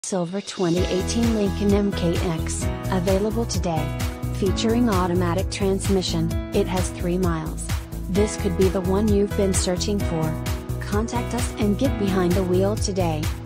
Silver 2018 Lincoln MKX, available today. Featuring automatic transmission, it has 3 miles. This could be the one you've been searching for. Contact us and get behind the wheel today.